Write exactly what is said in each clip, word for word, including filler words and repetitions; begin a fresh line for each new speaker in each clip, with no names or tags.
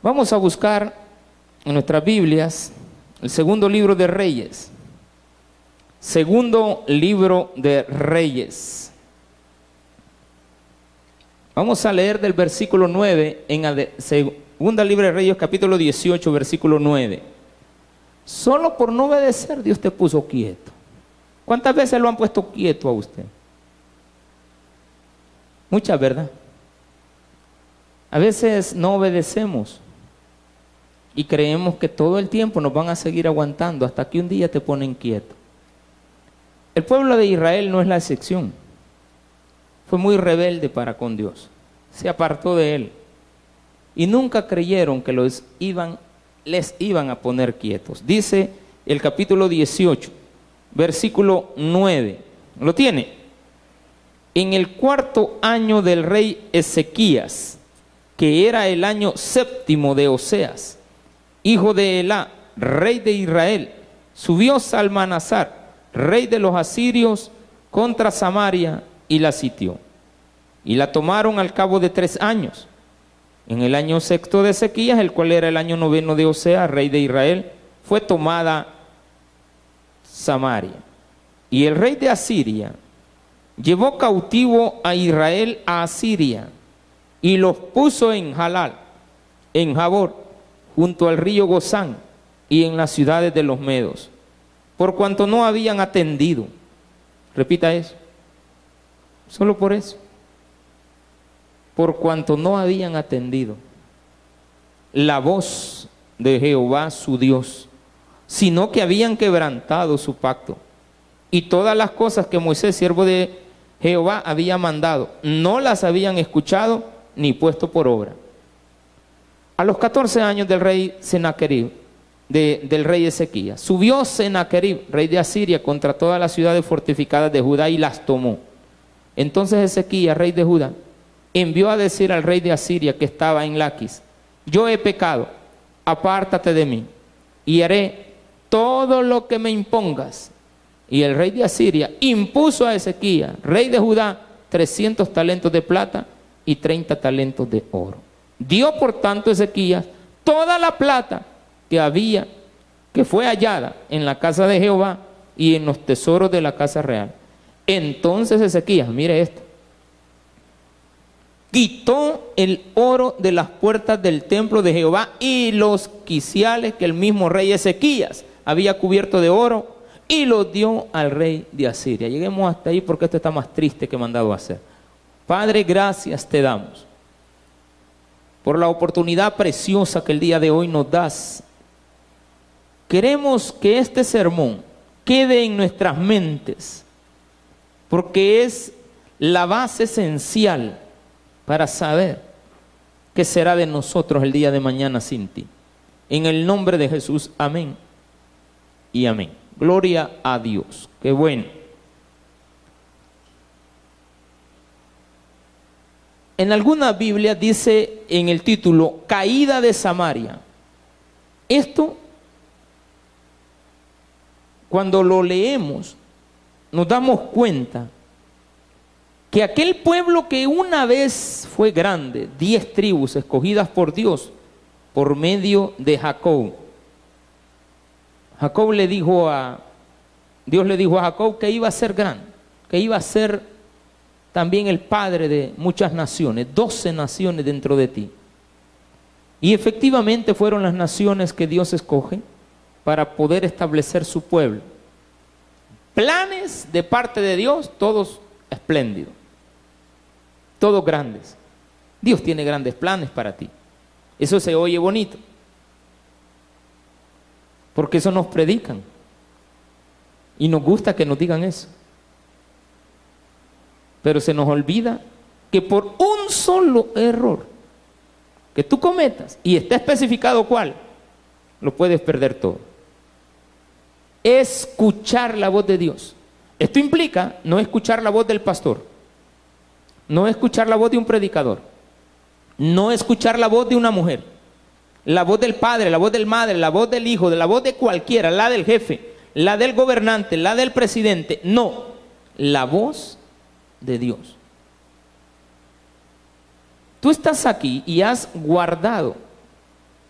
Vamos a buscar en nuestras Biblias el segundo libro de Reyes. Segundo libro de Reyes. Vamos a leer del versículo nueve en el segunda libro de Reyes, capítulo dieciocho, versículo nueve. Solo por no obedecer, Dios te puso quieto. ¿Cuántas veces lo han puesto quieto a usted? Muchas, ¿verdad? A veces no obedecemos y creemos que todo el tiempo nos van a seguir aguantando hasta que un día te ponen quieto. El pueblo de Israel no es la excepción. Fue muy rebelde para con Dios. Se apartó de Él. Y nunca creyeron que los iban, les iban a poner quietos. Dice el capítulo dieciocho, versículo nueve. ¿Lo tiene? En el cuarto año del rey Ezequías, que era el año séptimo de Oseas, hijo de Elá, rey de Israel, subió Salmanasar, rey de los asirios, contra Samaria y la sitió. Y la tomaron al cabo de tres años. En el año sexto de Ezequías, el cual era el año noveno de Oseas, rey de Israel, fue tomada Samaria. Y el rey de Asiria llevó cautivo a Israel a Asiria y los puso en Jalal, en Jabor, junto al río Gozán y en las ciudades de los medos, por cuanto no habían atendido. Repita eso. Solo por eso. Por cuanto no habían atendido la voz de Jehová su Dios, sino que habían quebrantado su pacto y todas las cosas que Moisés, siervo de Jehová, había mandado, no las habían escuchado ni puesto por obra. A los catorce años del rey Sennacherib, de, del rey Ezequías, subió Sennacherib, rey de Asiria, contra todas las ciudades fortificadas de Judá y las tomó. Entonces Ezequías, rey de Judá, envió a decir al rey de Asiria que estaba en Laquis: yo he pecado, apártate de mí, y haré todo lo que me impongas. Y el rey de Asiria impuso a Ezequías, rey de Judá, trescientos talentos de plata y treinta talentos de oro. Dio por tanto Ezequías toda la plata que había, que fue hallada en la casa de Jehová y en los tesoros de la casa real. Entonces Ezequías, mire esto, quitó el oro de las puertas del templo de Jehová y los quiciales que el mismo rey Ezequías había cubierto de oro, y los dio al rey de Asiria. Lleguemos hasta ahí porque esto está más triste que mandado a hacer. Padre, gracias te damos por la oportunidad preciosa que el día de hoy nos das. Queremos que este sermón quede en nuestras mentes, porque es la base esencial para saber qué será de nosotros el día de mañana sin ti. En el nombre de Jesús, amén y amén. Gloria a Dios. Qué bueno. En alguna Biblia dice en el título, caída de Samaria. Esto, cuando lo leemos, nos damos cuenta que aquel pueblo que una vez fue grande, diez tribus escogidas por Dios por medio de Jacob. Jacob le dijo a, Dios le dijo a Jacob que iba a ser grande, que iba a ser también el padre de muchas naciones, doce naciones dentro de ti. Y efectivamente fueron las naciones que Dios escoge para poder establecer su pueblo. Planes de parte de Dios, todos espléndidos, todos grandes. Dios tiene grandes planes para ti. Eso se oye bonito, porque eso nos predican y nos gusta que nos digan eso. Pero se nos olvida que por un solo error que tú cometas, y está especificado cuál, lo puedes perder todo. Escuchar la voz de Dios. Esto implica no escuchar la voz del pastor, no escuchar la voz de un predicador, no escuchar la voz de una mujer, la voz del padre, la voz del madre, la voz del hijo, la voz de cualquiera, la del jefe, la del gobernante, la del presidente. No, la voz de Dios. Tú estás aquí y has guardado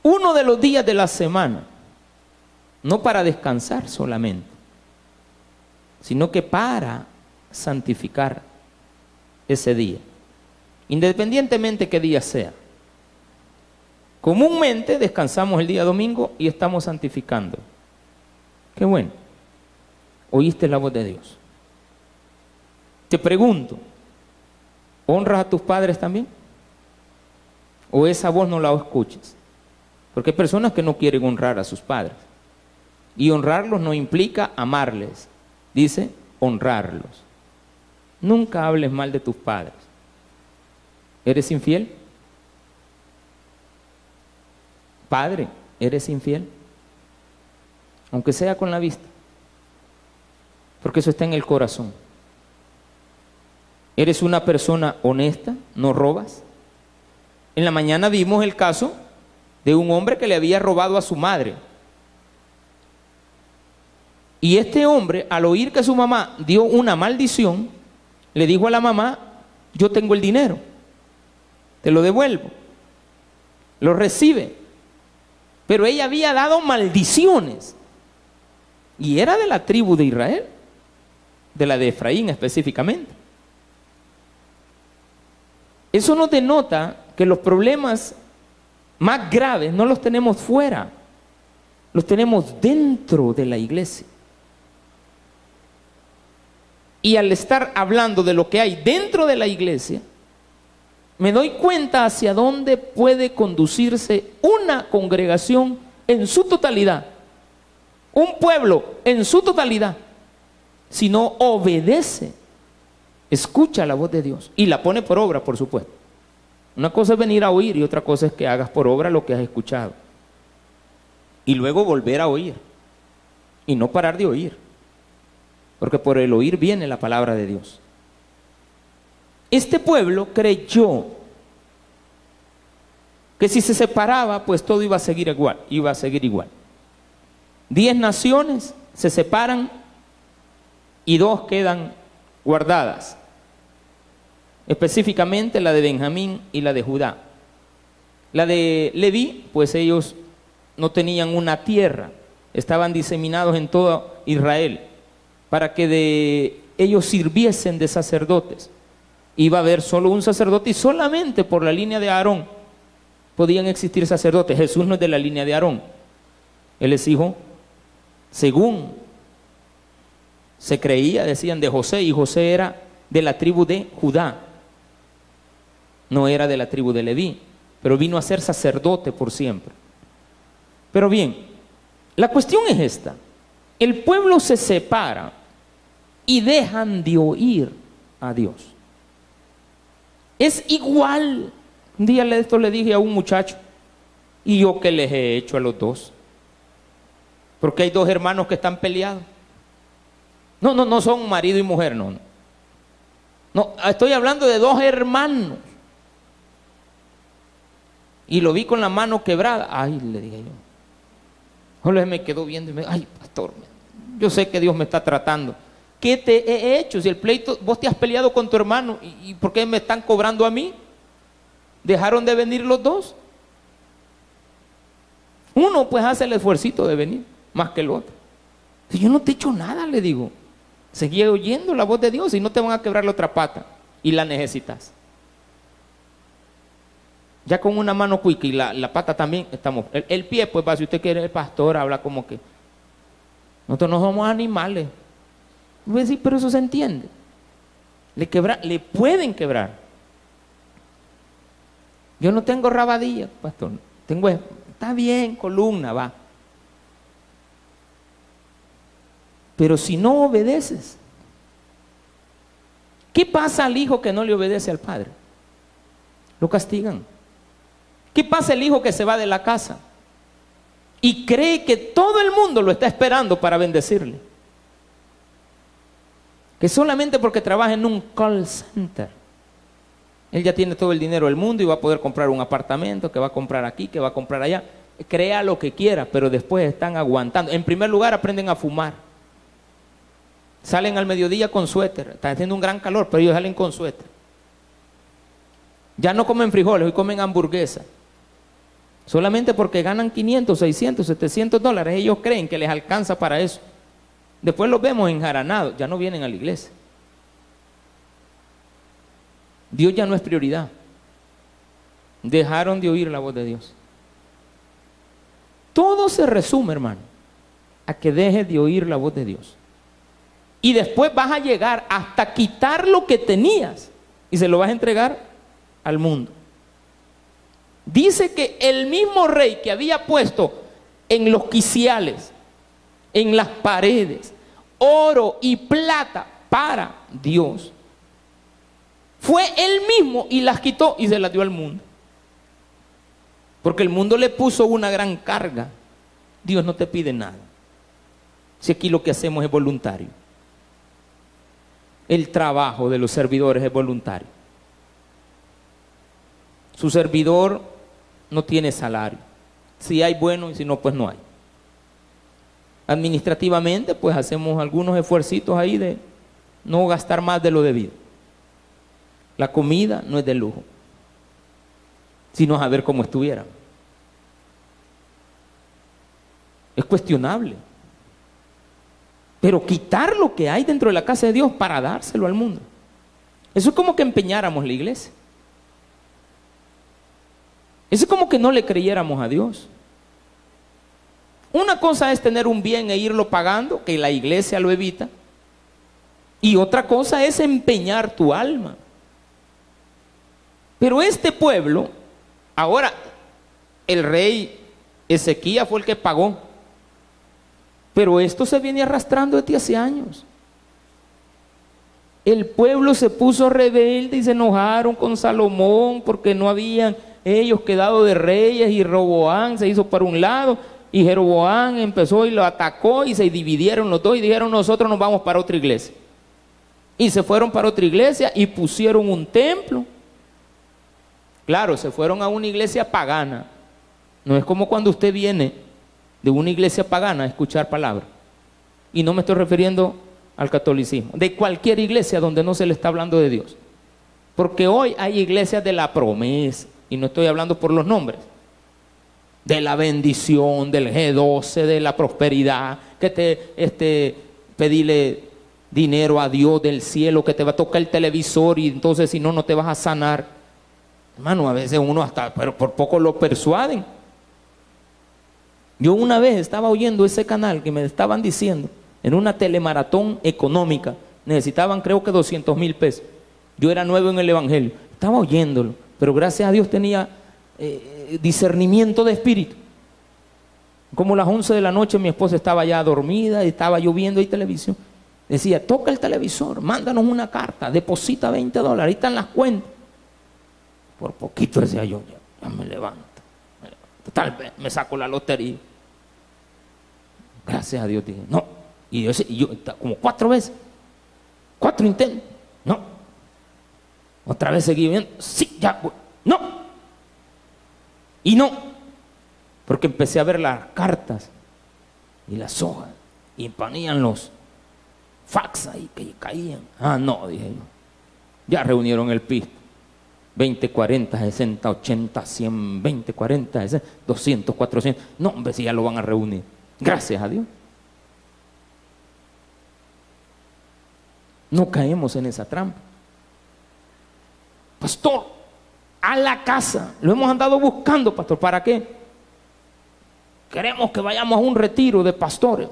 uno de los días de la semana, no para descansar solamente, sino que para santificar ese día, independientemente qué día sea. Comúnmente descansamos el día domingo y estamos santificando. Qué bueno, oíste la voz de Dios. Te pregunto, ¿honras a tus padres también? ¿O esa voz no la escuchas? Porque hay personas que no quieren honrar a sus padres. Y honrarlos no implica amarles. Dice honrarlos. Nunca hables mal de tus padres. ¿Eres infiel? Padre, ¿eres infiel? Aunque sea con la vista. Porque eso está en el corazón. ¿Eres una persona honesta? ¿No robas? En la mañana vimos el caso de un hombre que le había robado a su madre. Y este hombre, al oír que su mamá dio una maldición, le dijo a la mamá, yo tengo el dinero, te lo devuelvo. Lo recibe. Pero ella había dado maldiciones. Y era de la tribu de Israel, de la de Efraín específicamente. Eso nos denota que los problemas más graves no los tenemos fuera, los tenemos dentro de la iglesia. Y al estar hablando de lo que hay dentro de la iglesia, me doy cuenta hacia dónde puede conducirse una congregación en su totalidad, un pueblo en su totalidad, si no obedece, escucha la voz de Dios y la pone por obra, por supuesto. Una cosa es venir a oír y otra cosa es que hagas por obra lo que has escuchado. Y luego volver a oír y no parar de oír, porque por el oír viene la palabra de Dios. Este pueblo creyó que si se separaba, pues todo iba a seguir igual, iba a seguir igual. Diez naciones se separan y dos quedan guardadas, específicamente la de Benjamín y la de Judá. La de Leví, pues ellos no tenían una tierra, estaban diseminados en todo Israel, para que de ellos sirviesen de sacerdotes. Iba a haber solo un sacerdote y solamente por la línea de Aarón podían existir sacerdotes. Jesús no es de la línea de Aarón, él es hijo, según se creía, decían, de José, y José era de la tribu de Judá, no era de la tribu de Leví, pero vino a ser sacerdote por siempre. Pero bien, la cuestión es esta: el pueblo se separa y dejan de oír a Dios. Es igual. Un día esto le dije a un muchacho, ¿y yo qué les he hecho a los dos? Porque hay dos hermanos que están peleados. No, no, no son marido y mujer, no. No, estoy hablando de dos hermanos. Y lo vi con la mano quebrada. Ay, le dije yo. Solo me quedó viendo y me dijo, ay, pastor, yo sé que Dios me está tratando. ¿Qué te he hecho? Si el pleito, vos te has peleado con tu hermano, ¿y, y por qué me están cobrando a mí? ¿Dejaron de venir los dos? Uno pues hace el esfuercito de venir, más que el otro. Si yo no te he hecho nada, le digo. Seguí oyendo la voz de Dios y no te van a quebrar la otra pata. Y la necesitas. Ya con una mano cuica y la, la pata también estamos. El, el pie, pues, va, si usted quiere, el pastor habla como que nosotros no somos animales. Voy a decir, pero eso se entiende. Le, quebra, le pueden quebrar. Yo no tengo rabadilla, pastor. Tengo, está bien, columna, va. Pero si no obedeces, ¿qué pasa al hijo que no le obedece al padre? Lo castigan. ¿Qué pasa al hijo que se va de la casa y cree que todo el mundo lo está esperando para bendecirle? Que solamente porque trabaja en un call center, él ya tiene todo el dinero del mundo y va a poder comprar un apartamento, que va a comprar aquí, que va a comprar allá. Crea lo que quiera, pero después están aguantando. En primer lugar, aprenden a fumar. Salen al mediodía con suéter. Están haciendo un gran calor, pero ellos salen con suéter. Ya no comen frijoles, hoy comen hamburguesa. Solamente porque ganan quinientos, seiscientos, setecientos dólares, ellos creen que les alcanza para eso. Después los vemos enjaranados, ya no vienen a la iglesia. Dios ya no es prioridad. Dejaron de oír la voz de Dios. Todo se resume, hermano, a que dejes de oír la voz de Dios. Y después vas a llegar hasta quitar lo que tenías y se lo vas a entregar al mundo. Dice que el mismo rey que había puesto en los quiciales, en las paredes, oro y plata para Dios, fue él mismo y las quitó y se las dio al mundo. Porque el mundo le puso una gran carga. Dios no te pide nada. Si aquí lo que hacemos es voluntario. El trabajo de los servidores es voluntario. Su servidor no tiene salario. Si hay, bueno, y si no, pues no hay. Administrativamente, pues hacemos algunos esfuercitos ahí de no gastar más de lo debido. La comida no es de lujo, sino a ver cómo estuviera. Es cuestionable. Pero quitar lo que hay dentro de la casa de Dios para dárselo al mundo. Eso es como que empeñáramos la iglesia. Eso es como que no le creyéramos a Dios. Una cosa es tener un bien e irlo pagando, que la iglesia lo evita. Y otra cosa es empeñar tu alma. Pero este pueblo, ahora, el rey Ezequías fue el que pagó. Pero esto se viene arrastrando desde hace años. El pueblo se puso rebelde y se enojaron con Salomón porque no habían ellos quedado de reyes, y Roboán se hizo para un lado y Jeroboam empezó y lo atacó y se dividieron los dos y dijeron: nosotros nos vamos para otra iglesia. Y se fueron para otra iglesia y pusieron un templo. Claro, se fueron a una iglesia pagana. No es como cuando usted viene de una iglesia pagana a escuchar palabra. Y no me estoy refiriendo al catolicismo, de cualquier iglesia donde no se le está hablando de Dios. Porque hoy hay iglesias de la promesa, y no estoy hablando por los nombres, de la bendición, del G doce, de la prosperidad, que te este, pedirle dinero a Dios del cielo, que te va a tocar el televisor y entonces si no, no te vas a sanar. Hermano, a veces uno hasta, pero por poco lo persuaden. Yo una vez estaba oyendo ese canal que me estaban diciendo, en una telemaratón económica, necesitaban creo que doscientos mil pesos. Yo era nuevo en el evangelio, estaba oyéndolo, pero gracias a Dios tenía eh, discernimiento de espíritu. Como las once de la noche mi esposa estaba ya dormida y estaba yo viendo ahí televisión. Decía: toca el televisor, mándanos una carta, deposita veinte dólares, ahí están las cuentas. Por poquito decía yo, ya, ya me levanto. Tal vez me saco la lotería. Gracias a Dios dije, no. Y yo, y yo como cuatro veces, cuatro intentos, no. Otra vez seguí viendo, sí, ya, no. Y no, porque empecé a ver las cartas y las hojas y ponían los fax ahí que caían. Ah, no, dije yo. Ya reunieron el piso. veinte, cuarenta, sesenta, ochenta, cien, veinte, cuarenta, sesenta, doscientos, cuatrocientos. No, hombre, si ya lo van a reunir. Gracias a Dios. No caemos en esa trampa. Pastor, a la casa. Lo hemos andado buscando, pastor. ¿Para qué? Queremos que vayamos a un retiro de pastores.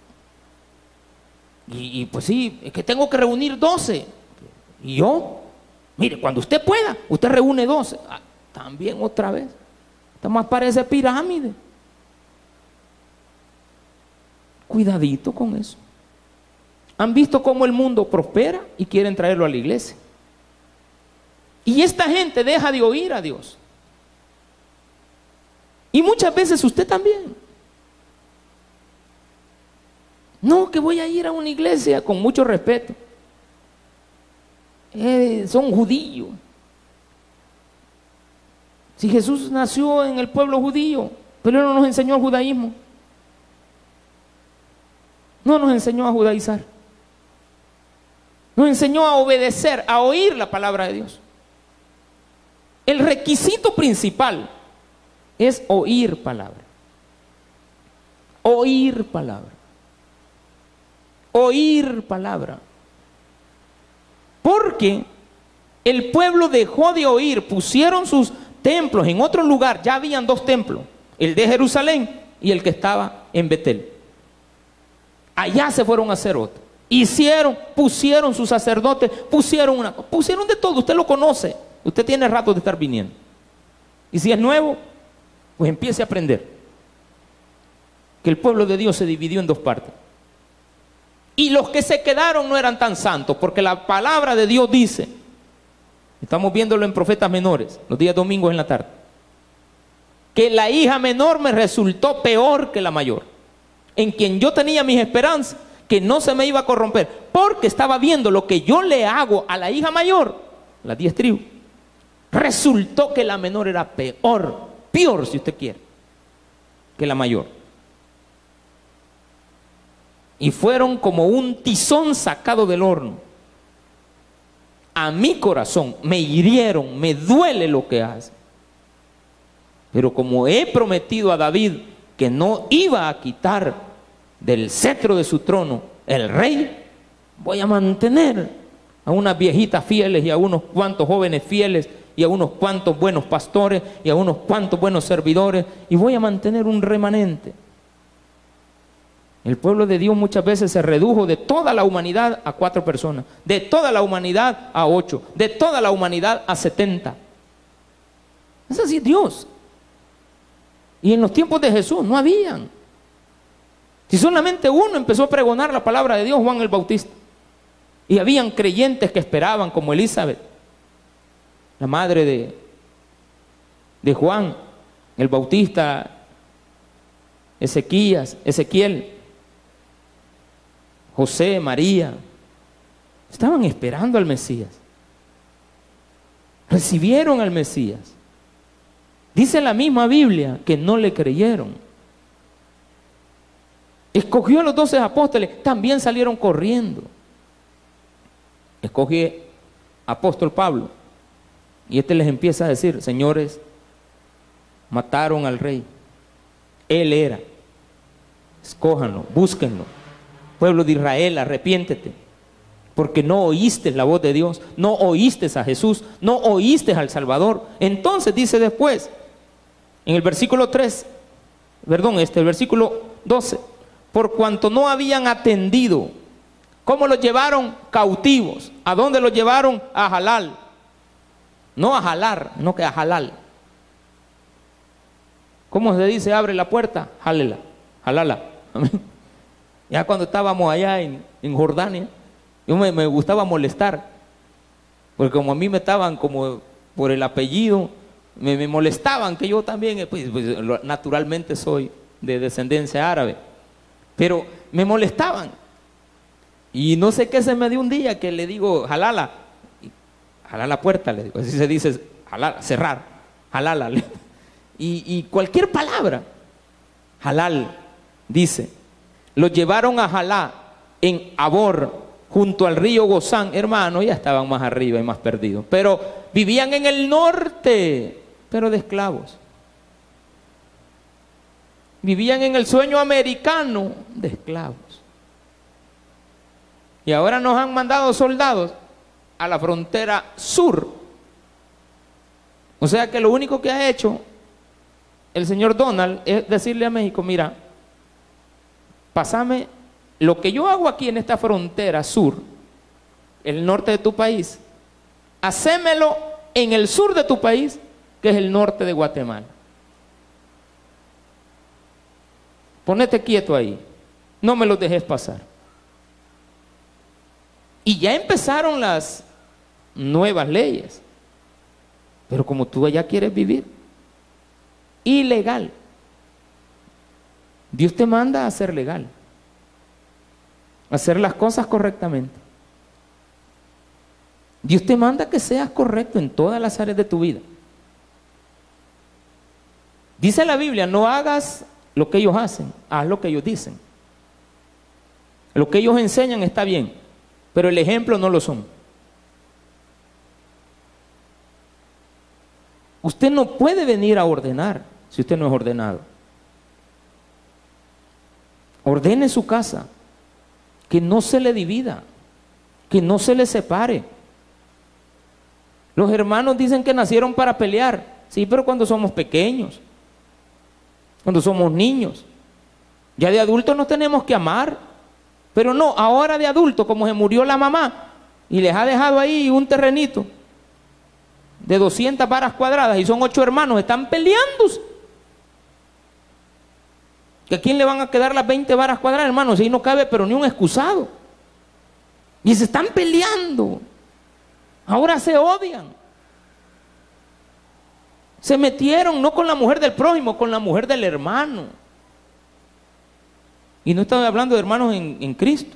Y, y pues sí, es que tengo que reunir doce. ¿Y yo? Mire, cuando usted pueda, usted reúne doce. Ah, también otra vez. Esto más parece pirámide. Cuidadito con eso. ¿Han visto cómo el mundo prospera y quieren traerlo a la iglesia? Y esta gente deja de oír a Dios. Y muchas veces usted también. No, que voy a ir a una iglesia, con mucho respeto. Eh, son judíos. Si Jesús nació en el pueblo judío, pero Él no nos enseñó el judaísmo. No nos enseñó a judaizar. Nos enseñó a obedecer, a oír la palabra de Dios. El requisito principal es oír palabra. Oír palabra. Oír palabra. Porque el pueblo dejó de oír, pusieron sus templos en otro lugar. Ya habían dos templos, el de Jerusalén y el que estaba en Betel. Allá se fueron a hacer otro. Hicieron, pusieron sus sacerdotes, pusieron una, pusieron de todo. Usted lo conoce, usted tiene rato de estar viniendo. Y si es nuevo, pues empiece a aprender que el pueblo de Dios se dividió en dos partes. Y los que se quedaron no eran tan santos, porque la palabra de Dios dice, estamos viéndolo en Profetas Menores, los días domingos en la tarde, que la hija menor me resultó peor que la mayor, en quien yo tenía mis esperanzas, que no se me iba a corromper, porque estaba viendo lo que yo le hago a la hija mayor, las diez tribus. Resultó que la menor era peor, peor si usted quiere, que la mayor. Y fueron como un tizón sacado del horno. A mi corazón me hirieron, me duele lo que hacen. Pero como he prometido a David que no iba a quitar del cetro de su trono el rey, voy a mantener a unas viejitas fieles y a unos cuantos jóvenes fieles y a unos cuantos buenos pastores y a unos cuantos buenos servidores, y voy a mantener un remanente. El pueblo de Dios muchas veces se redujo de toda la humanidad a cuatro personas, de toda la humanidad a ocho, de toda la humanidad a setenta. Es así Dios. Y en los tiempos de Jesús no habían. Si solamente uno empezó a pregonar la palabra de Dios, Juan el Bautista. Y habían creyentes que esperaban, como Elizabeth, la madre de, de Juan el Bautista, Ezequías, Ezequiel, José, María. Estaban esperando al Mesías. Recibieron al Mesías. Dice la misma Biblia que no le creyeron. Escogió a los doce apóstoles, también salieron corriendo. Escogió apóstol Pablo, y este les empieza a decir: señores, mataron al rey, él era, escójanlo, búsquenlo. Pueblo de Israel, arrepiéntete, porque no oíste la voz de Dios, no oíste a Jesús, no oíste al Salvador. Entonces dice después, en el versículo tres, perdón, este, el versículo doce, por cuanto no habían atendido. ¿Cómo los llevaron? Cautivos. ¿A dónde los llevaron? A Jalal. No a jalar, no que a Jalal. ¿Cómo se dice? Abre la puerta, jálela, jalala. Ya cuando estábamos allá en, en Jordania, yo me, me gustaba molestar, porque como a mí me estaban como por el apellido, me, me molestaban, que yo también, pues, pues, naturalmente soy de descendencia árabe, pero me molestaban. Y no sé qué se me dio un día que le digo, jalala, jalala la puerta, le digo, así se dice, jalala, cerrar, jalala. Y, y cualquier palabra, halal, dice, los llevaron a Jalá, en Abor, junto al río Gozán. Hermano, ya estaban más arriba y más perdidos, pero vivían en el norte, pero de esclavos. Vivían en el sueño americano de esclavos. Y ahora nos han mandado soldados a la frontera sur. O sea que lo único que ha hecho el señor Donald es decirle a México: mira, pásame lo que yo hago aquí en esta frontera sur, el norte de tu país, hacémelo en el sur de tu país, que es el norte de Guatemala. Ponete quieto ahí, no me los dejes pasar. Y ya empezaron las nuevas leyes, pero como tú allá quieres vivir ilegal, Dios te manda a ser legal, a hacer las cosas correctamente. Dios te manda que seas correcto en todas las áreas de tu vida. Dice la Biblia: no hagas lo que ellos hacen, haz lo que ellos dicen. Lo que ellos enseñan está bien, pero el ejemplo no lo son. Usted no puede venir a ordenar si usted no es ordenado. Ordene su casa, que no se le divida, que no se le separe. Los hermanos dicen que nacieron para pelear, sí, pero cuando somos pequeños, cuando somos niños. Ya de adultos nos tenemos que amar, pero no, ahora de adultos, como se murió la mamá y les ha dejado ahí un terrenito de doscientas varas cuadradas y son ocho hermanos, están peleándose. ¿Que a quién le van a quedar las veinte varas cuadradas, hermanos? Ahí no cabe pero ni un excusado. Y se están peleando. Ahora se odian. Se metieron no con la mujer del prójimo, con la mujer del hermano. Y no estoy hablando de hermanos en, en Cristo.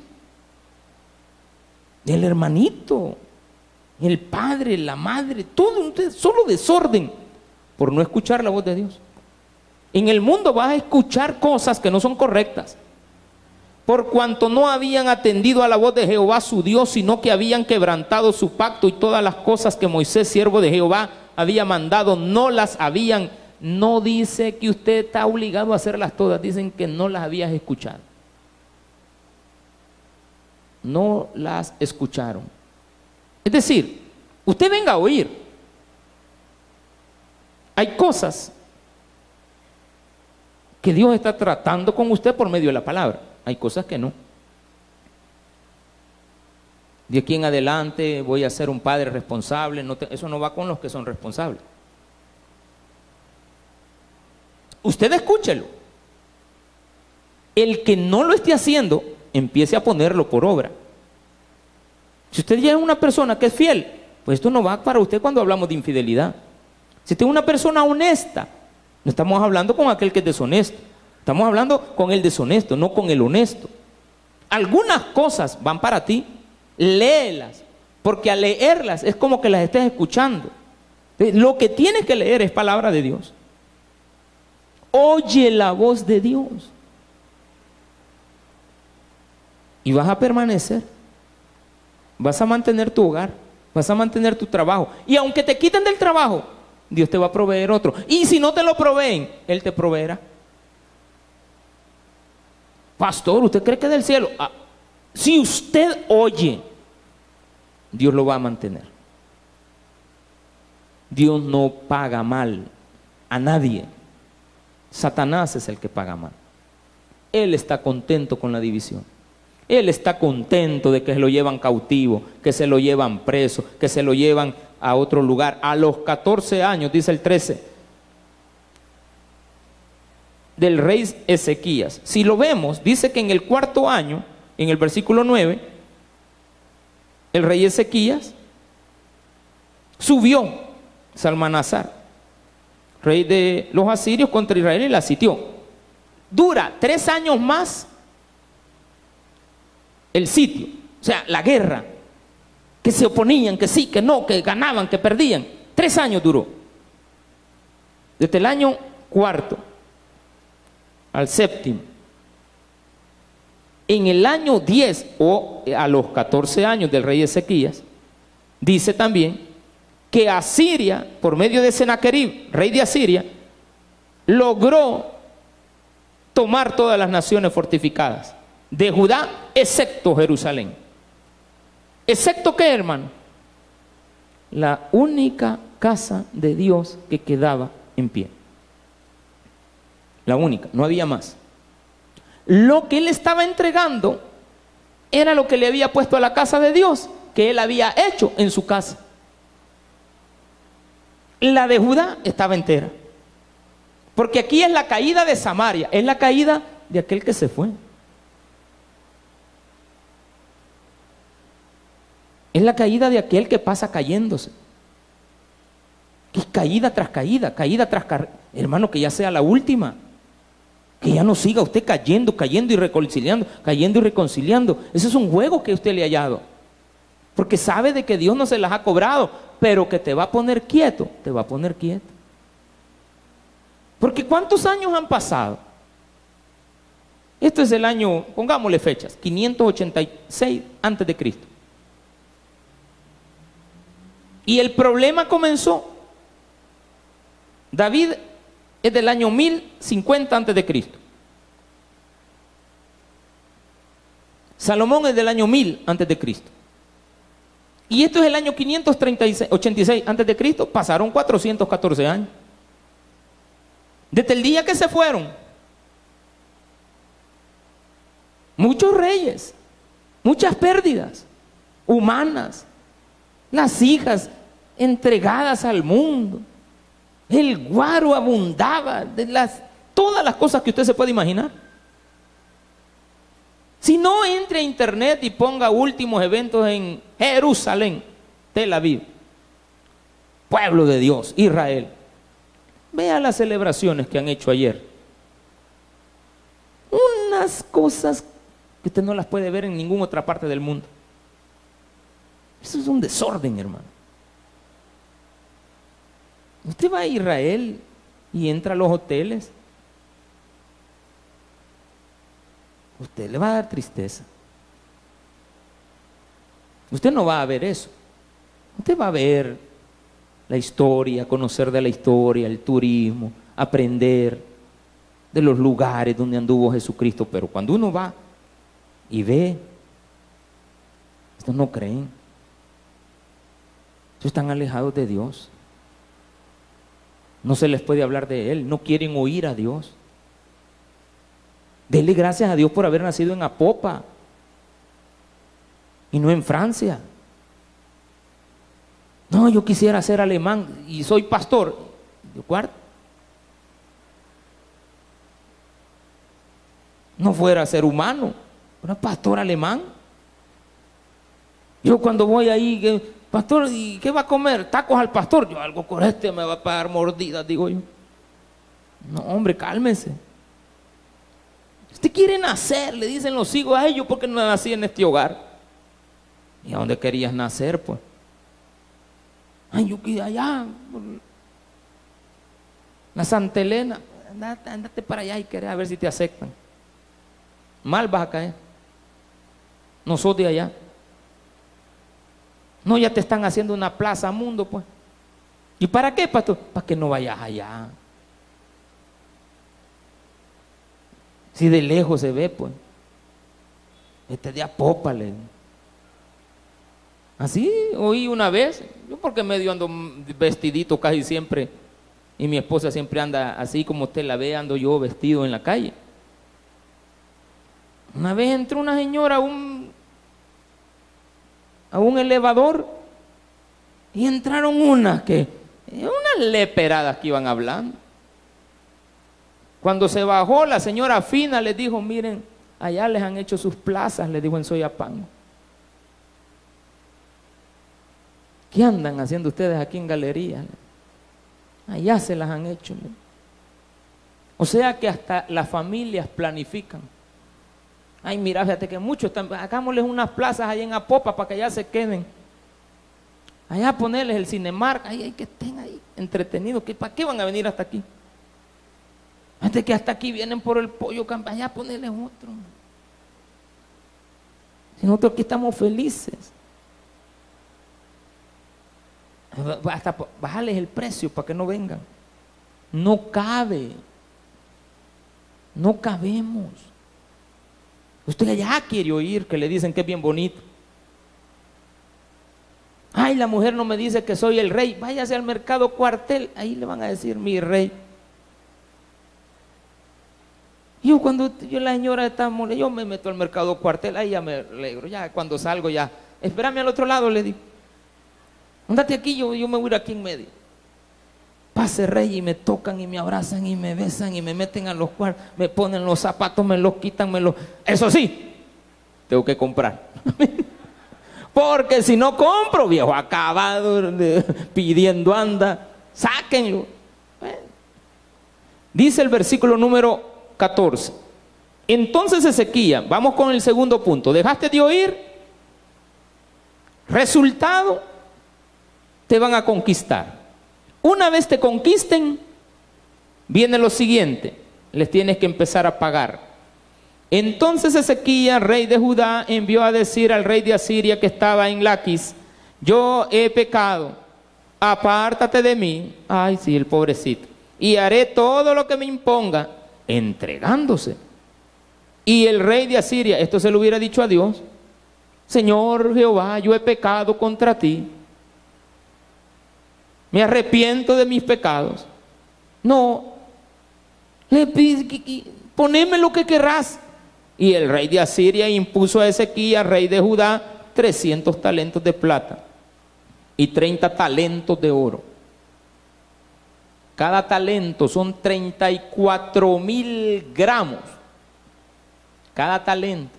El hermanito, el padre, la madre, todo, solo desorden por no escuchar la voz de Dios. En el mundo vas a escuchar cosas que no son correctas, por cuanto no habían atendido a la voz de Jehová su Dios, sino que habían quebrantado su pacto y todas las cosas que Moisés, siervo de Jehová, había mandado, no las habían. No dice que usted está obligado a hacerlas todas, dicen que no las habías escuchado. No las escucharon. Es decir, usted venga a oír. Hay cosas que Dios está tratando con usted por medio de la palabra. Hay cosas que no. De aquí en adelante voy a ser un padre responsable. No te, eso no va con los que son responsables. Usted escúchelo. El que no lo esté haciendo, empiece a ponerlo por obra. Si usted ya es una persona que es fiel, pues esto no va para usted cuando hablamos de infidelidad. Si usted es una persona honesta, no estamos hablando con aquel que es deshonesto. Estamos hablando con el deshonesto, no con el honesto. Algunas cosas van para ti, léelas, porque al leerlas es como que las estés escuchando. Lo que tienes que leer es palabra de Dios. Oye la voz de Dios. Y vas a permanecer. Vas a mantener tu hogar. Vas a mantener tu trabajo. Y aunque te quiten del trabajo, Dios te va a proveer otro. Y si no te lo proveen, Él te proveerá. Pastor, ¿usted cree que del cielo? Ah, si usted oye, Dios lo va a mantener. Dios no paga mal a nadie. Satanás es el que paga mal. Él está contento con la división. Él está contento de que se lo llevan cautivo, que se lo llevan preso, que se lo llevan a otro lugar. A los catorce años, dice el trece, del rey Ezequías. Si lo vemos, dice que en el cuarto año, en el versículo nueve, el rey Ezequías subió Salmanasar, rey de los asirios, contra Israel y la sitió. Dura tres años más el sitio, o sea, la guerra, que se oponían, que sí, que no, que ganaban, que perdían. Tres años duró. Desde el año cuarto al séptimo. En el año diez o a los catorce años del rey Ezequías, dice también que Asiria, por medio de Sennacherib, rey de Asiria, logró tomar todas las naciones fortificadas de Judá, excepto Jerusalén. ¿Excepto qué, hermano? La única casa de Dios que quedaba en pie. La única, no había más. Lo que él estaba entregando era lo que le había puesto a la casa de Dios, que él había hecho en su casa. La de Judá estaba entera. Porque aquí es la caída de Samaria, es la caída de aquel que se fue. Es la caída de aquel que pasa cayéndose. Que es caída tras caída, caída tras caída. Hermano, que ya sea la última. Que ya no siga usted cayendo, cayendo y reconciliando, cayendo y reconciliando. Ese es un juego que usted le ha hallado. Porque sabe de que Dios no se las ha cobrado, pero que te va a poner quieto, te va a poner quieto. Porque ¿cuántos años han pasado? Esto es el año, pongámosle fechas, quinientos ochenta y seis antes de Cristo. Y el problema comenzó. David es del año mil cincuenta antes de Cristo. Salomón es del año mil antes de Cristo. Y esto es el año quinientos ochenta y seis antes de Cristo. Pasaron cuatrocientos catorce años. Desde el día que se fueron, muchos reyes, muchas pérdidas humanas, las hijas entregadas al mundo, el guaro abundaba, de las, todas las cosas que usted se puede imaginar. Si no, entre a internet y ponga últimos eventos en Jerusalén, Tel Aviv, pueblo de Dios, Israel. Vea las celebraciones que han hecho ayer. Unas cosas que usted no las puede ver en ninguna otra parte del mundo. Eso es un desorden, hermano. Usted va a Israel y entra a los hoteles, usted le va a dar tristeza. Usted no va a ver eso. Usted va a ver la historia, conocer de la historia, el turismo, aprender de los lugares donde anduvo Jesucristo. Pero cuando uno va y ve, estos no creen. Estos están alejados de Dios. No se les puede hablar de Él, no quieren oír a Dios. Dele gracias a Dios por haber nacido en Apopa y no en Francia. No, yo quisiera ser alemán y soy pastor. ¿De acuerdo? No fuera ser humano, era pastor alemán. Yo cuando voy ahí, pastor, ¿y qué va a comer? Tacos al pastor. Yo, algo con este me va a pagar mordidas, digo yo. No, hombre, cálmese. Usted quiere nacer, le dicen los hijos, ay, yo porque no nací en este hogar. ¿Y a dónde querías nacer, pues? Ay, yo quedé allá, por la Santa Elena. Andate, andate para allá y querés a ver si te aceptan. Mal vas a caer. No sos de allá. No, ya te están haciendo una plaza mundo, pues. ¿Y para qué, pastor? Para que no vayas allá. Si de lejos se ve, pues. Este de Apópale. Así oí una vez. Yo porque medio ando vestidito casi siempre. Y mi esposa siempre anda así como usted la ve, ando yo vestido en la calle. Una vez entró una señora a un, a un elevador y entraron unas que, unas leperadas que iban hablando. Cuando se bajó, la señora fina les dijo, miren, allá les han hecho sus plazas, les dijo en Soyapango. ¿Qué andan haciendo ustedes aquí en Galería? Allá se las han hecho. O sea que hasta las familias planifican. Ay, mira, fíjate que muchos están, hagámosles unas plazas allá en Apopa para que allá se queden. Allá ponerles el Cinemark, ahí hay que estén ahí entretenidos. ¿Para qué van a venir hasta aquí? Antes que hasta aquí vienen por el pollo, allá ponerles otro. Si nosotros aquí estamos felices. Hasta bajarles el precio para que no vengan. No cabe. No cabemos. Usted allá quiere oír que le dicen que es bien bonito. Ay, la mujer no me dice que soy el rey. Váyase al mercado Cuartel. Ahí le van a decir mi rey. Yo cuando yo la señora está molesta, yo me meto al mercado Cuartel. Ahí ya me alegro. Ya cuando salgo ya. Espérame al otro lado, le digo. Andate aquí, yo, yo me voy a ir aquí en medio. Pase rey y me tocan y me abrazan y me besan y me meten a los cuartos, me ponen los zapatos, me los quitan, me los... Eso sí, tengo que comprar. Porque si no compro, viejo acabado, pidiendo anda, sáquenlo. Bueno. Dice el versículo número catorce. Entonces Ezequías, vamos con el segundo punto. ¿Dejaste de oír? Resultado, te van a conquistar. Una vez te conquisten, viene lo siguiente, les tienes que empezar a pagar. Entonces Ezequías, rey de Judá, envió a decir al rey de Asiria que estaba en Laquis, yo he pecado, apártate de mí. Ay, sí, el pobrecito. y haré todo lo que me imponga, entregándose. Y el rey de Asiria, esto se lo hubiera dicho a Dios: Señor Jehová, yo he pecado contra ti, me arrepiento de mis pecados. No, le pide, poneme lo que querrás. Y el rey de Asiria impuso a Ezequías, rey de Judá, trescientos talentos de plata y treinta talentos de oro. Cada talento son treinta y cuatro mil gramos. Cada talento.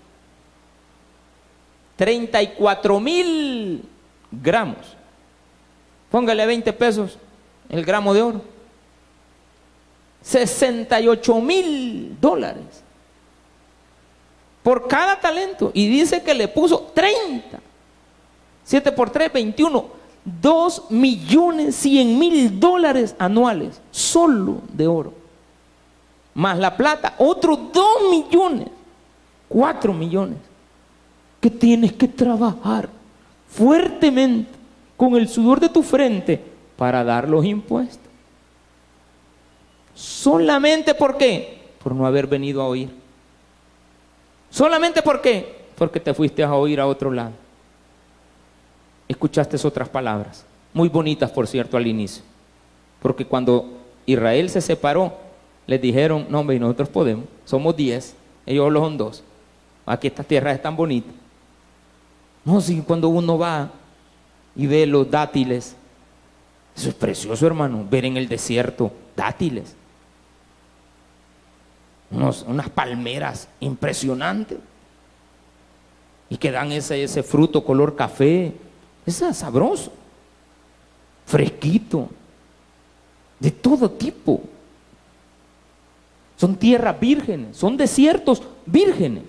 treinta y cuatro mil gramos. Póngale veinte pesos el gramo de oro. sesenta y ocho mil dólares por cada talento. Y dice que le puso treinta. siete por tres, veintiuno. dos millones cien mil dólares anuales solo de oro. Más la plata, otros dos millones. cuatro millones. Que tienes que trabajar fuertemente con el sudor de tu frente para dar los impuestos. ¿Solamente por qué? Por no haber venido a oír. ¿Solamente por qué? Porque te fuiste a oír a otro lado. Escuchaste otras palabras, muy bonitas por cierto al inicio. Porque cuando Israel se separó, les dijeron: no hombre, nosotros podemos, somos diez, ellos solo son dos. Aquí estas tierras están bonitas. No, si cuando uno va y ve los dátiles, eso es precioso, hermano, ver en el desierto dátiles. Unos, unas palmeras impresionantes y que dan ese, ese fruto color café. Es sabroso, fresquito, de todo tipo. Son tierras vírgenes, son desiertos vírgenes.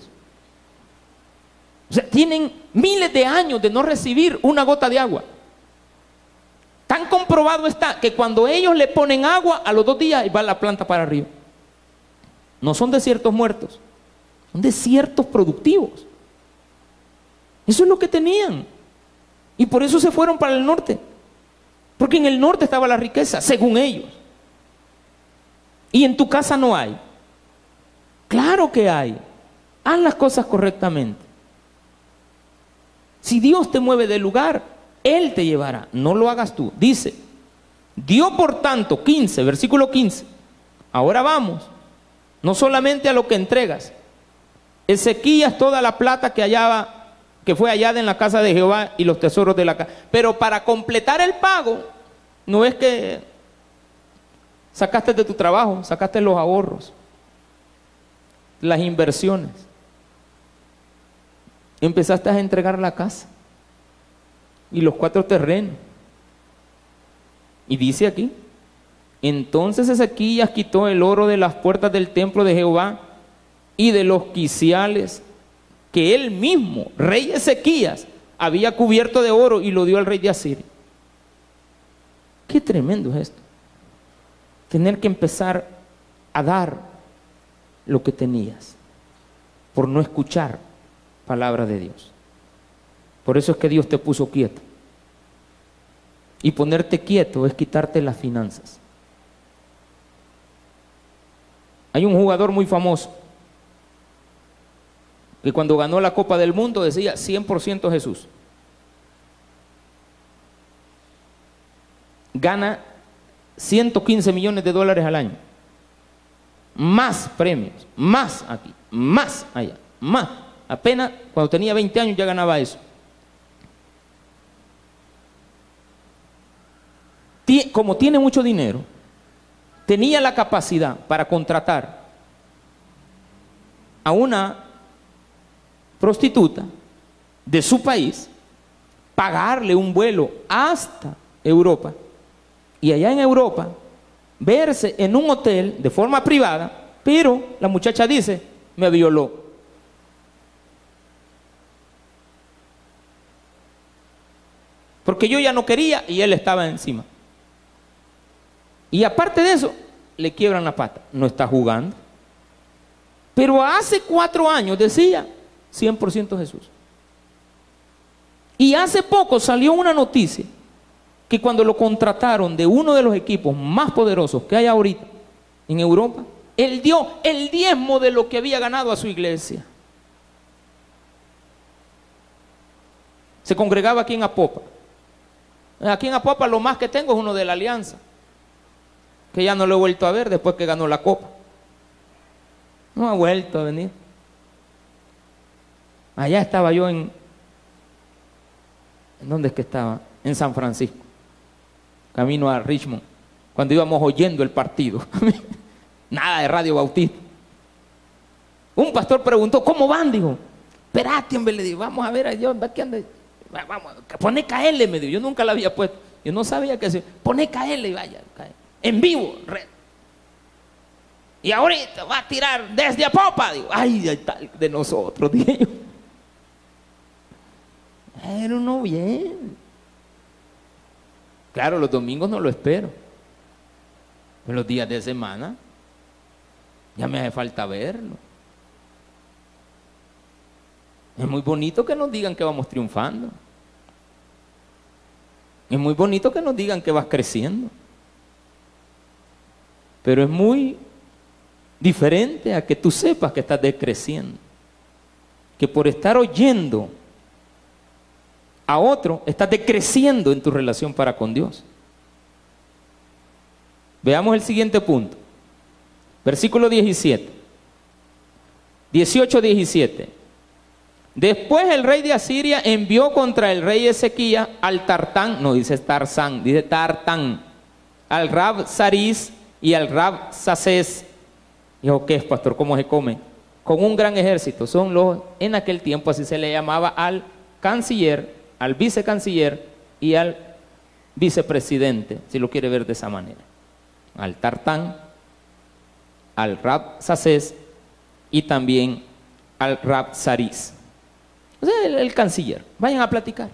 O sea, tienen miles de años de no recibir una gota de agua. Tan comprobado está que cuando ellos le ponen agua, a los dos días va la planta para arriba. No son desiertos muertos, son desiertos productivos. Eso es lo que tenían. Y por eso se fueron para el norte. Porque en el norte estaba la riqueza, según ellos. Y en tu casa no hay. Claro que hay. Haz las cosas correctamente. Si Dios te mueve del lugar, Él te llevará. No lo hagas tú. Dice: dio por tanto, quince, versículo quince. Ahora vamos. No solamente a lo que entregas. Ezequías toda la plata que hallaba, que fue hallada en la casa de Jehová, y los tesoros de la casa. Pero para completar el pago, no es que sacaste de tu trabajo, sacaste los ahorros, las inversiones. Empezaste a entregar la casa y los cuatro terrenos. Y dice aquí: entonces Ezequías quitó el oro de las puertas del templo de Jehová y de los quiciales que él mismo, rey Ezequías, había cubierto de oro, y lo dio al rey de Asiria. Qué tremendo es esto. Tener que empezar a dar lo que tenías por no escuchar palabra de Dios. Por eso es que Dios te puso quieto. Y ponerte quieto es quitarte las finanzas. Hay un jugador muy famoso que cuando ganó la Copa del Mundo decía: cien por ciento Jesús. Gana ciento quince millones de dólares al año. Más premios, más aquí, más allá, más. Apenas cuando tenía veinte años ya ganaba eso. Como tiene mucho dinero, tenía la capacidad para contratar a una prostituta de su país, pagarle un vuelo hasta Europa, y allá en Europa verse en un hotel de forma privada, pero la muchacha dice: me violó. Porque yo ya no quería y él estaba encima. Y aparte de eso, le quiebran la pata. No está jugando. Pero hace cuatro años decía cien por ciento Jesús. Y hace poco salió una noticia que cuando lo contrataron de uno de los equipos más poderosos que hay ahorita en Europa, él dio el diezmo de lo que había ganado a su iglesia. Se congregaba aquí en Apopa. Aquí en Apopa lo más que tengo es uno de la Alianza, que ya no lo he vuelto a ver después que ganó la Copa. No ha vuelto a venir. Allá estaba yo en... ¿En dónde es que estaba? En San Francisco, camino a Richmond, cuando íbamos oyendo el partido. Nada de Radio Bautista. Un pastor preguntó, ¿cómo van? Dijo, espérate, hombre, le digo, vamos a ver a Dios, ¿qué anda? Vamos, pone K L, me dijo, yo nunca la había puesto, yo no sabía qué hacer, pone K L y vaya, en vivo, red. Y ahorita va a tirar desde Apopa, digo, ay, ay tal de nosotros, dije yo. Era uno bien. Claro, los domingos no lo espero, pero los días de semana ya me hace falta verlo. Es muy bonito que nos digan que vamos triunfando. Es muy bonito que nos digan que vas creciendo. Pero es muy diferente a que tú sepas que estás decreciendo. Que por estar oyendo a otro, estás decreciendo en tu relación para con Dios. Veamos el siguiente punto. Versículo diecisiete. dieciocho, diecisiete. Después el rey de Asiria envió contra el rey Ezequías al Tartán, no dice Tarzán, dice Tartán, al Rab Saris y al Rab Sacés. Dijo, ¿qué es, pastor? ¿Cómo se come? Con un gran ejército. Son los, en aquel tiempo así se le llamaba al canciller, al vicecanciller y al vicepresidente, si lo quiere ver de esa manera. Al Tartán, al Rab Sacés y también al Rab Saris. O sea, el, el canciller. Vayan a platicar.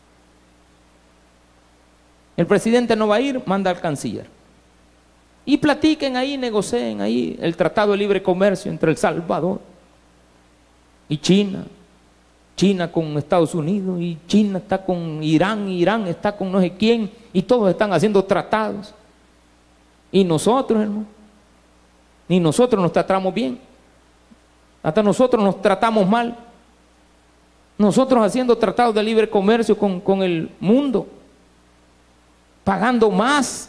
El presidente no va a ir, manda al canciller. Y platiquen ahí, negocien ahí el Tratado de Libre Comercio entre El Salvador y China. China con Estados Unidos y China está con Irán, y Irán está con no sé quién, y todos están haciendo tratados. Y nosotros, hermano, ni nosotros nos tratamos bien. Hasta nosotros nos tratamos mal. Nosotros haciendo tratados de libre comercio con, con el mundo, pagando más.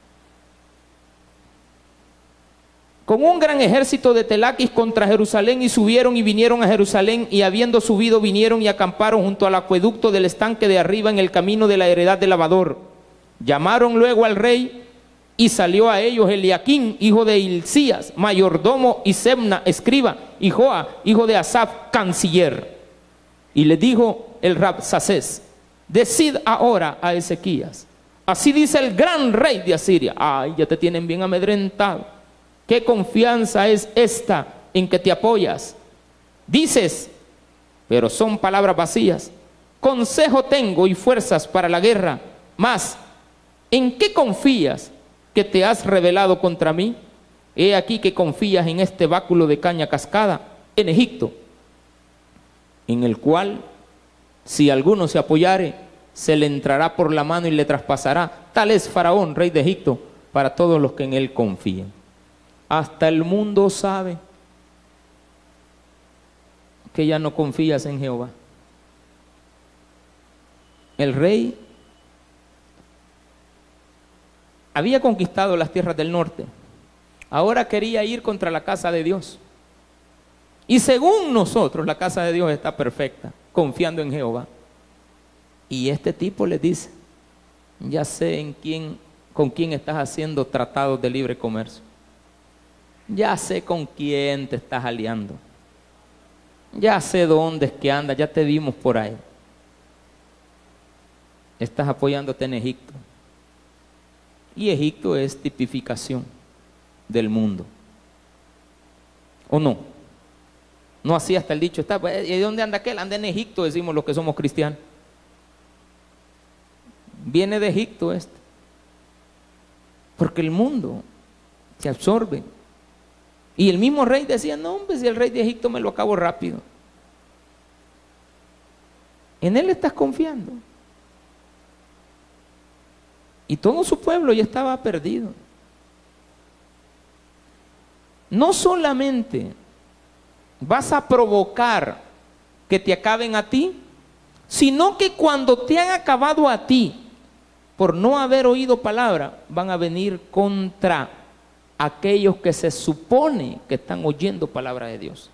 Con un gran ejército de Telaquis contra Jerusalén, y subieron y vinieron a Jerusalén, y habiendo subido vinieron y acamparon junto al acueducto del estanque de arriba en el camino de la heredad del lavador. Llamaron luego al rey, y salió a ellos Eliaquín, hijo de Hilcías, mayordomo, y Sebna, escriba, y Joa, hijo de Asaf, canciller. Y le dijo el Rabsacés, decid ahora a Ezequías, así dice el gran rey de Asiria. Ay, ya te tienen bien amedrentado. ¿Qué confianza es esta en que te apoyas? Dices, pero son palabras vacías. Consejo tengo y fuerzas para la guerra, mas ¿en qué confías que te has rebelado contra mí? He aquí que confías en este báculo de caña cascada en Egipto, en el cual si alguno se apoyare, se le entrará por la mano y le traspasará. Tal es Faraón, rey de Egipto, para todos los que en él confían. Hasta el mundo sabe que ya no confías en Jehová. El rey había conquistado las tierras del norte, ahora quería ir contra la casa de Dios. Y según nosotros, la casa de Dios está perfecta, confiando en Jehová. Y este tipo le dice, ya sé en quién, con quién estás haciendo tratados de libre comercio. Ya sé con quién te estás aliando. Ya sé dónde es que andas, ya te vimos por ahí. Estás apoyándote en Egipto. Y Egipto es tipificación del mundo. ¿O no? No así hasta el dicho está. ¿Y de dónde anda aquel? Anda en Egipto, decimos los que somos cristianos. Viene de Egipto este. Porque el mundo se absorbe. Y el mismo rey decía, no hombre, si el rey de Egipto me lo acabo rápido. En él estás confiando. Y todo su pueblo ya estaba perdido. No solamente vas a provocar que te acaben a ti, sino que cuando te han acabado a ti por no haber oído palabra, van a venir contra aquellos que se supone que están oyendo palabra de Dios.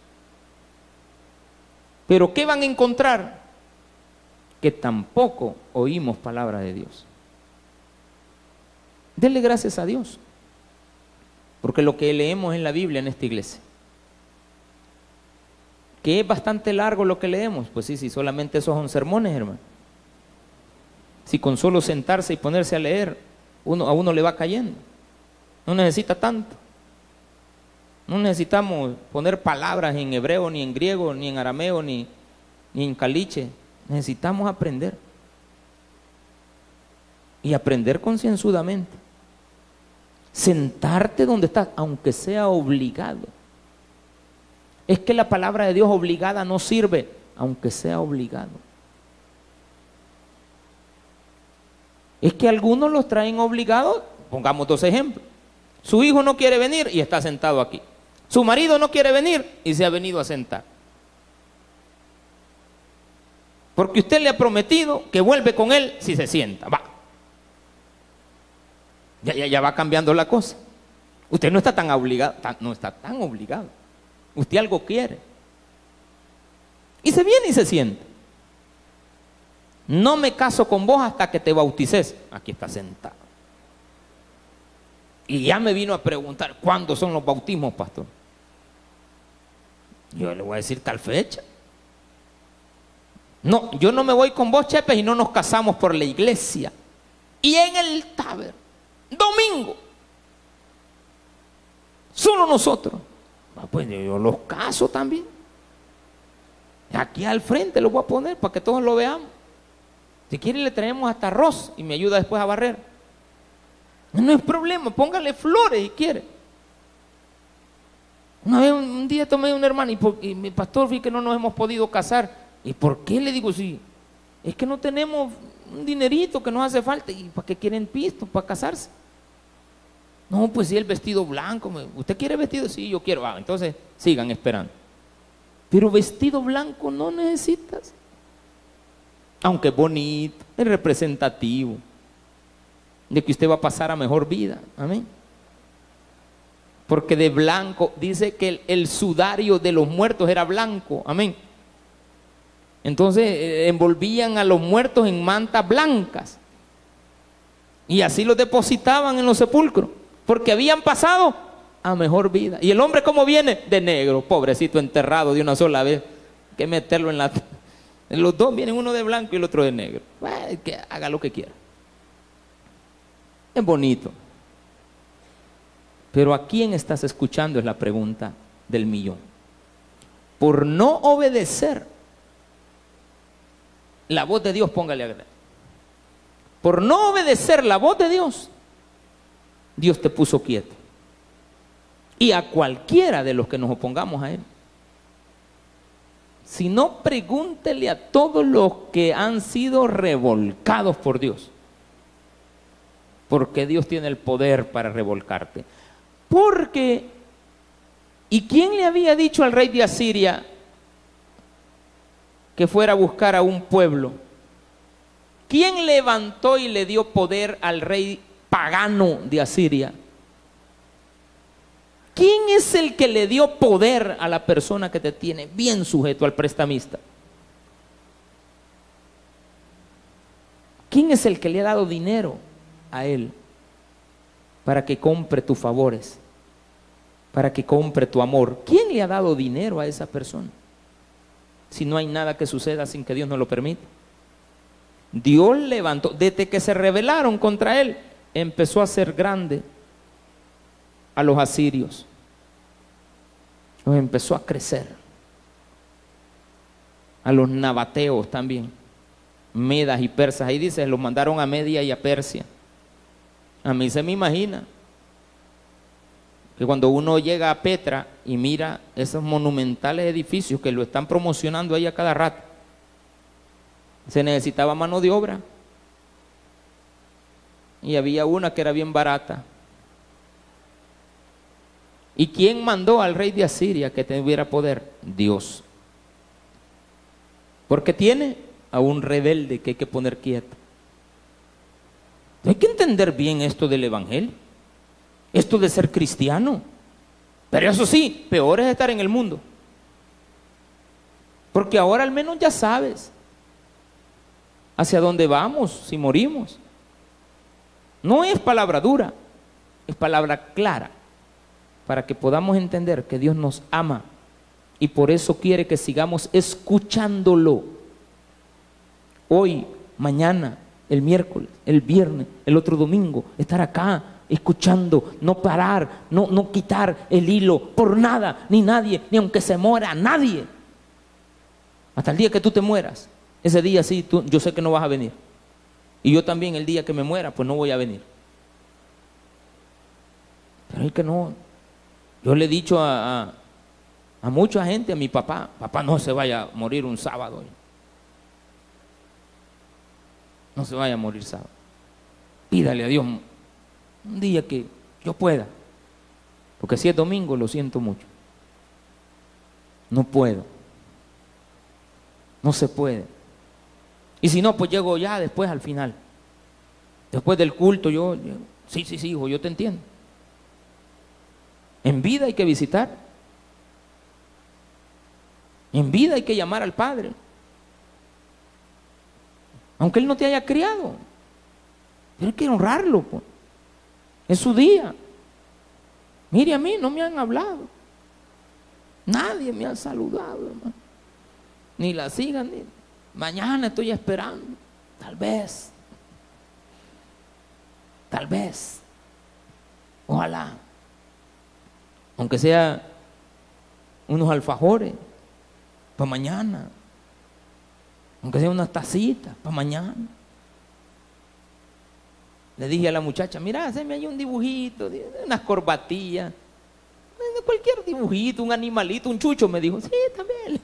Pero ¿qué van a encontrar? Que tampoco oímos palabra de Dios. Denle gracias a Dios, porque lo que leemos en la Biblia en esta iglesia, que es bastante largo lo que leemos, pues sí, sí, solamente esos son sermones, hermano. Si con solo sentarse y ponerse a leer, uno, a uno le va cayendo. No necesita tanto. No necesitamos poner palabras en hebreo, ni en griego, ni en arameo, ni, ni en caliche. Necesitamos aprender. Y aprender concienzudamente. Sentarte donde estás, aunque sea obligado. Es que la palabra de Dios obligada no sirve, aunque sea obligado. Es que algunos los traen obligados. Pongamos dos ejemplos. Su hijo no quiere venir y está sentado aquí. Su marido no quiere venir y se ha venido a sentar. Porque usted le ha prometido que vuelve con él si se sienta. Va. Ya, ya, ya va cambiando la cosa. Usted no está tan obligado, tan, no está tan obligado. Usted algo quiere. Y se viene y se sienta. No me caso con vos hasta que te bautices. Aquí está sentado. Y ya me vino a preguntar, ¿cuándo son los bautismos, pastor? Yo le voy a decir tal fecha. No, yo no me voy con vos, Chepe, y no nos casamos por la iglesia. Y en el taber, domingo, solo nosotros. Ah, pues yo los caso también. Aquí al frente lo voy a poner para que todos lo veamos. Si quiere le traemos hasta arroz y me ayuda después a barrer. No es problema, póngale flores si quiere. Una vez, un, un día tomé un hermano y, por, y mi pastor, vi que no nos hemos podido casar. ¿Y por qué? Le digo, sí, es que no tenemos un dinerito que nos hace falta. ¿Y para qué quieren pisto? ¿Para casarse? No, pues sí, el vestido blanco. ¿Usted quiere vestido? Sí, yo quiero. Ah, entonces sigan esperando. Pero vestido blanco no necesitas. Aunque es bonito, es representativo de que usted va a pasar a mejor vida. Amén. Porque de blanco, dice que el, el sudario de los muertos era blanco. Amén. Entonces eh, envolvían a los muertos en mantas blancas. Y así los depositaban en los sepulcros. Porque habían pasado a mejor vida. ¿Y el hombre cómo viene? De negro, pobrecito, enterrado de una sola vez. Hay que meterlo en la... Los dos vienen, uno de blanco y el otro de negro. Bueno, que haga lo que quiera. Es bonito. Pero ¿a quién estás escuchando? Es la pregunta del millón. Por no obedecer la voz de Dios, póngale a agregar. Por no obedecer la voz de Dios, Dios te puso quieto. Y a cualquiera de los que nos opongamos a Él. Si no, pregúntele a todos los que han sido revolcados por Dios. Porque Dios tiene el poder para revolcarte. Porque, ¿y quién le había dicho al rey de Asiria que fuera a buscar a un pueblo? ¿Quién levantó y le dio poder al rey pagano de Asiria? ¿Quién es el que le dio poder a la persona que te tiene bien sujeto, al prestamista? ¿Quién es el que le ha dado dinero a él para que compre tus favores, para que compre tu amor? ¿Quién le ha dado dinero a esa persona? Si no hay nada que suceda sin que Dios no lo permita. Dios levantó, desde que se rebelaron contra él, empezó a ser grande a los asirios. Los empezó a crecer. A los nabateos también, medas y persas. Ahí dice, los mandaron a Media y a Persia. A mí se me imagina que cuando uno llega a Petra y mira esos monumentales edificios que lo están promocionando ahí a cada rato, se necesitaba mano de obra. y había una que era bien barata. ¿Y quién mandó al rey de Asiria que tuviera poder? Dios. Porque tiene a un rebelde que hay que poner quieto. Hay que entender bien esto del evangelio, esto de ser cristiano. Pero eso sí, peor es estar en el mundo. Porque ahora al menos ya sabes hacia dónde vamos si morimos. No es palabra dura, es palabra clara, para que podamos entender que Dios nos ama y por eso quiere que sigamos escuchándolo. Hoy, mañana, el miércoles, el viernes, el otro domingo, estar acá escuchando, no parar, no, no quitar el hilo por nada, ni nadie, ni aunque se muera nadie. Hasta el día que tú te mueras, ese día sí, tú, yo sé que no vas a venir. Y yo también el día que me muera, pues no voy a venir. Pero es que no, yo le he dicho a, a, a mucha gente, a mi papá, papá no se vaya a morir un sábado. No se vaya a morir sábado. Pídale a Dios un día que yo pueda. Porque si es domingo, lo siento mucho. No puedo. No se puede. Y si no, pues llego ya después al final. Después del culto yo, yo sí, sí, sí, hijo, yo te entiendo. En vida hay que visitar. En vida hay que llamar al Padre. Aunque Él no te haya criado. Pero hay que honrarlo, pues. Es su día. Mire, a mí no me han hablado. Nadie me ha saludado, hermano. Ni la sigan, ni... Mañana estoy esperando. Tal vez. Tal vez. Ojalá. Aunque sea unos alfajores para mañana. Aunque sea unas tacitas para mañana. Le dije a la muchacha, mira, hazme ahí un dibujito, unas corbatillas, cualquier dibujito, un animalito, un chucho. Me dijo, sí, también.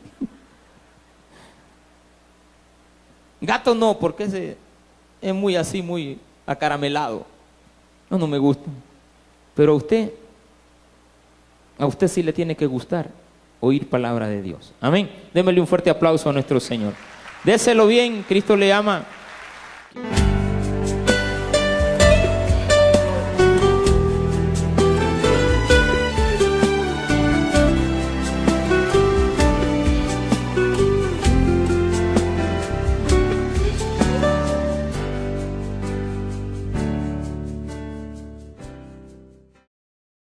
Gato no, porque ese es muy así, muy acaramelado. No, no me gusta. Pero a usted, a usted sí le tiene que gustar oír palabra de Dios. Amén. Démosle un fuerte aplauso a nuestro Señor. Déselo bien, Cristo le ama.